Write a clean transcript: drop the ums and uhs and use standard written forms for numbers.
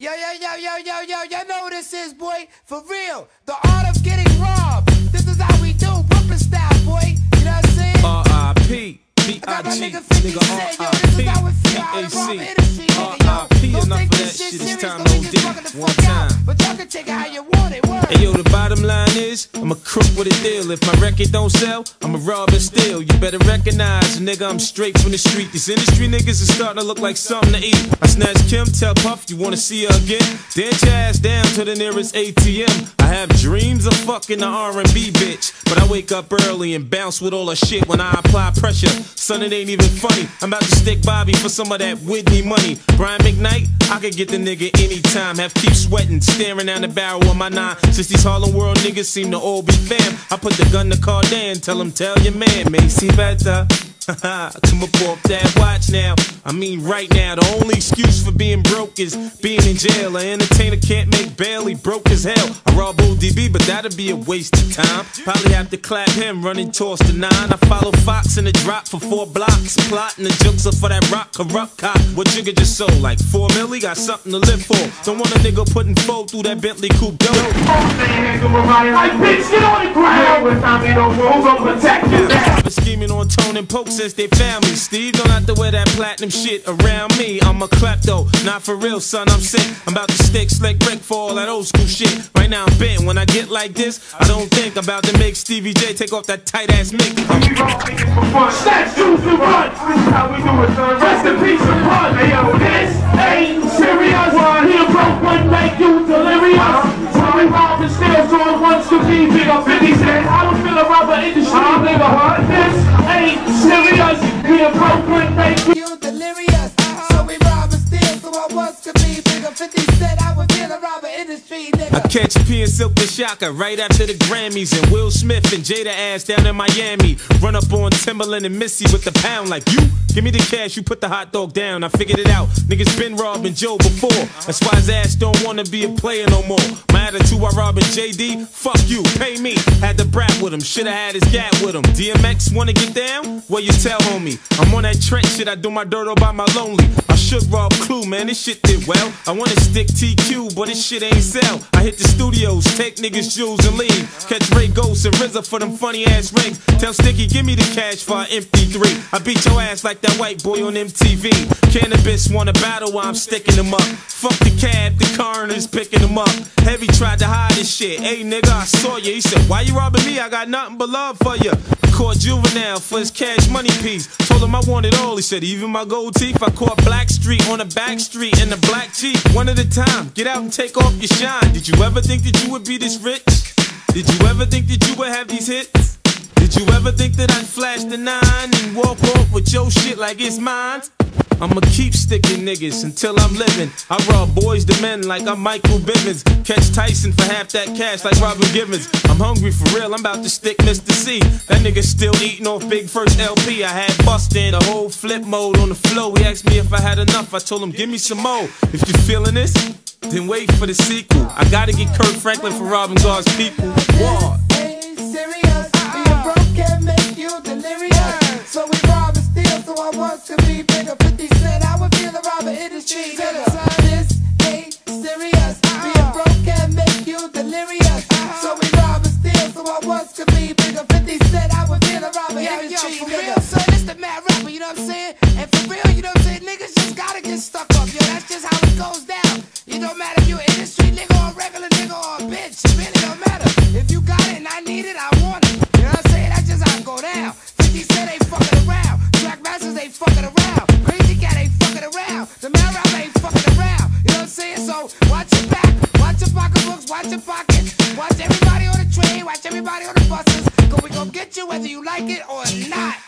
Y'all know what this is, boy. For real. The art of getting robbed. This is how we do, Brooklyn style, boy. You know what I'm saying? R.I.P. B.I.G. Nigga R.I.P. B.A.C. R.I.P. Enough of that shit, it's time no D. One time. But y'all can take it how you want it, word. Hey yo, the bottom line is, I'm a crook with a deal. If my record don't sell, I'm a rob and steal. You better recognize, nigga, I'm straight from the street. These industry niggas is starting to look like something to eat. I snatch Kim, tell Puff, you wanna see her again? Dance your ass down to the nearest ATM. I have dreams of fucking the R&B bitch, but I wake up early and bounce with all her shit when I apply pressure. Son, it ain't even funny. I'm about to stick Bobby for some of that Whitney money. Brian McKnight, I could get the nigga anytime. Have keep sweating, staring down the barrel of my 9. Since these Harlem World niggas seem to all be fam, I put the gun to Cardan, tell him tell your man, Macy better. Come up off that watch now. I mean right now, the only excuse for being broke is being in jail. An entertainer can't make bail, he broke as hell. I rob ODB, but that'd be a waste of time. Probably have to clap him, running toss the 9. I follow Fox in the drop for 4 blocks, plotting the jokes up for that rock corrupt cop. What Jigga just sold, like 4 milli, got something to live for. Don't want a nigga putting 4 through that Bentley coupe dope. Like bitch, get on the ground. With time they don't move, I'm protect you. I've been scheming on Tone and Poke since they found me. Steve don't have to wear that platinum shit around me. I'm a klepto, not for real, son, I'm sick. I'm about to stick Slick Rick for all that old school shit. Right now I'm bent, when I get like this, I don't think I'm about to make Stevie J take off that tight ass mic. We roll niggas for fun, snatch juice and run. This is how we do it, son. Rest in peace and fun. Hey yo, this ain't serious. One here broke, one make you delirious. So we rob and steal, so it wants to be bigger. 50 Cent, I don't feel a rubber industry, nigga. This ain't serious. Here broke, one make You delirious. So we rob and steal, so I was to be bigger. 50 Cent, I would feel a robber industry, nigga. I catch P and Silk the Shocker right after the Grammys, and Will Smith and Jada ass down in Miami. Run up on Timberland and Missy with the pound like you. Give me the cash, you put the hot dog down. I figured it out. Niggas been robbing Joe before. That's why his ass don't wanna be a player no more. My attitude while robbing JD, fuck you, pay me. Had to brat with him, shoulda had his gat with him. DMX wanna get down? Well, you tell homie. I'm on that Trent shit, I do my dirt all by my lonely. I should rob Clue, man, this shit did well. I wanna stick TQ, but this shit ain't sell. I hit the studios, take niggas' jewels and leave. Catch Ray Ghost and RZA for them funny ass rings. Tell Sticky, give me the cash for an MP3. I beat your ass like that white boy on MTV. Cannabis wanna battle while I'm sticking them up. Fuck the cab, the coroner's picking them up. Heavy tried to hide his shit. Hey nigga, I saw you. He said, why you robbing me? I got nothing but love for you. Caught Juvenile for his cash money piece. Told him I wanted all. He said, even my gold teeth. I caught Black Street on the back street in the black Jeep. One at a time. Get out and take off your shine. Did you ever think that you would be this rich? Did you ever think that you would have these hits? Did you ever think that I'd flash the 9 and walk off with your shit like it's mine? I'ma keep sticking niggas until I'm living. I rob boys to men like I'm Michael Bivins. Catch Tyson for half that cash like Robin Givens. I'm hungry for real, I'm about to stick Mr. C. That nigga still eating off Big First LP. I had bustin' the whole flip mode on the flow. He asked me if I had enough, I told him give me some more. If you feeling this, then wait for the sequel. I gotta get Kirk Franklin for robbing God's people. War. Ain't serious. Being broke can make you delirious. So we rob and steal, so I want to be bigger. 50 Cent, I would feel the robber industry, nigga. This ain't serious. Being broke can make you delirious. So we rob and steal, so I want to be bigger. 50 Cent, I would feel the robber industry, nigga. For real, son, this the mad rapper, you know what I'm saying? And for real, you know what I'm saying? Niggas just gotta get stuck up, yo. That's just how it goes down. It don't matter if you an industry nigga or a regular nigga or a bitch. It really don't matter. If you got it and I need it, I want it. You know what I'm saying? That's just how it go down. 50 Cent ain't fucking around. Track Masters ain't fucking around. Crazy Cat ain't fucking around. The Mel Rapper ain't fucking around. You know what I'm saying? So watch your back, watch your pocketbooks, watch your pockets. Watch everybody on the train, watch everybody on the buses. Cause we gon' get you whether you like it or not.